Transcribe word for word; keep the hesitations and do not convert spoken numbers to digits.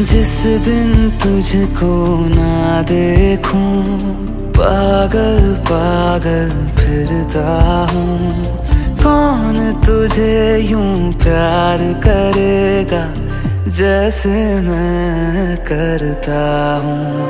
जिस दिन तुझको ना देखूं पागल पागल फिरता हूँ। कौन तुझे यूं प्यार करेगा जैसे मैं करता हूँ।